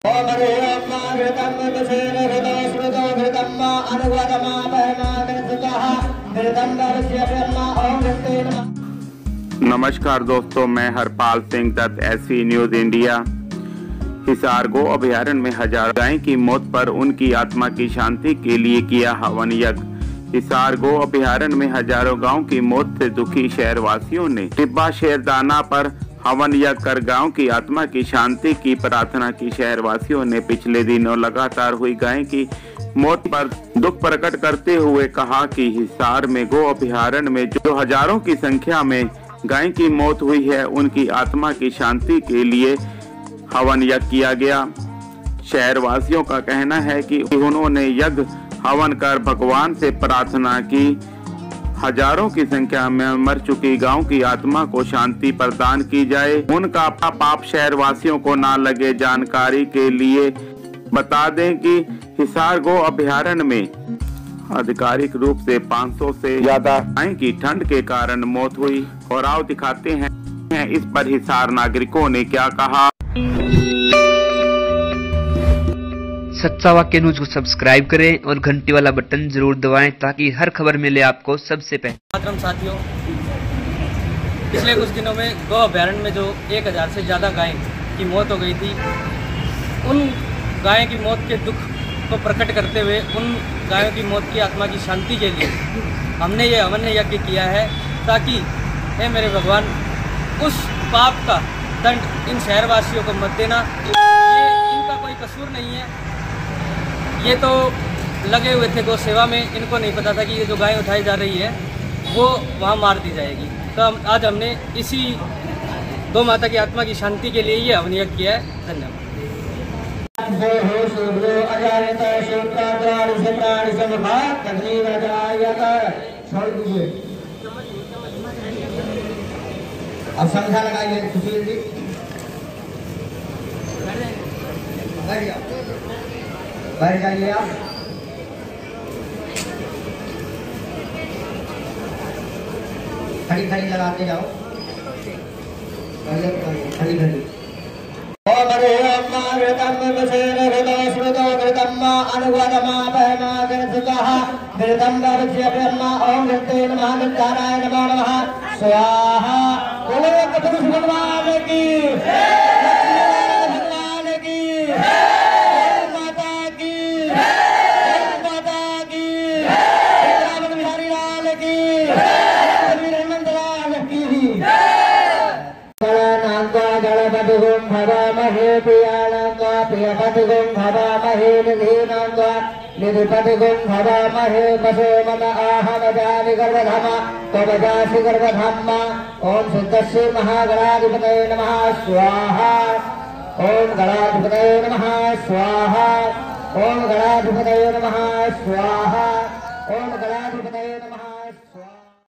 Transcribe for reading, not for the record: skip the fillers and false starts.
नमस्कार दोस्तों, मैं Harpal Singh Dutt, SV news India. Hisar गो अभयारण्य में हजारों गायों की मौत पर उनकी आत्मा की शांति के लिए किया हवन यज्ञ। हिसार गो अभयारण्य में हजारों गायों की मौत से दुखी शहरवासियों ने टिब्बा शेरदाना पर हवन यज्ञ कर गायों की आत्मा की शांति की प्रार्थना की। शहरवासियों ने पिछले दिनों लगातार हुई गायों की मौत पर दुख प्रकट करते हुए कहा कि हिसार में गो अभयारण्य में जो हजारों की संख्या में गाय की मौत हुई है, उनकी आत्मा की शांति के लिए हवन यज्ञ किया गया। शहरवासियों का कहना है कि उन्होंने यज्ञ हवन कर भगवान से प्रार्थना की हजारों की संख्या में मर चुकी गायों की आत्मा को शांति प्रदान की जाए, उनका पाप शहरवासियों को ना लगे। जानकारी के लिए बता दें कि हिसार गो अभयारण्य में आधिकारिक रूप से 500 से ज्यादा गाय की ठंड के कारण मौत हुई। और आओ दिखाते हैं इस पर हिसार नागरिकों ने क्या कहा। सच्चा वाक्य न्यूज को सब्सक्राइब करें और घंटी वाला बटन जरूर दबाएं ताकि हर खबर मिले आपको सबसे पहले। साथियों, पिछले कुछ दिनों में गो अभयारण्य में जो 1000 से ज्यादा गाय की मौत हो गई थी, उन गाय की मौत के दुख को प्रकट करते हुए उन गायों की मौत की आत्मा की शांति के लिए हमने ये हवन यज्ञ किया है, ताकि हे मेरे भगवान उस पाप का दंड इन शहरवासियों को मत देना। ये इनका कोई कसूर नहीं है, ये तो लगे हुए थे गौ सेवा में, इनको नहीं पता था कि ये जो गाय उठाई जा रही है वो वहाँ मार दी जाएगी। तो आज हमने इसी गौ माता की आत्मा की शांति के लिए ये हवन यज्ञ किया है। धन्यवाद। अब संख्या लगाइए, खुशी जी बैठ जाइए आप। खड़ी खड़ी लगाते जाओ, खड़ी खड़ी। स्वाहा भगवान की निधिपतिगुं भवामहे वसो मम आहमजानि गर्भधामा त्वमजासि गर्भधामा। ओम सिद्धस्य महागणाधिपतये नमः स्वाहा। ओम गणाधिपतये नमः स्वाहा। ओम गणाधिपतये नमः स्वाहा। ओम गणाधिपतये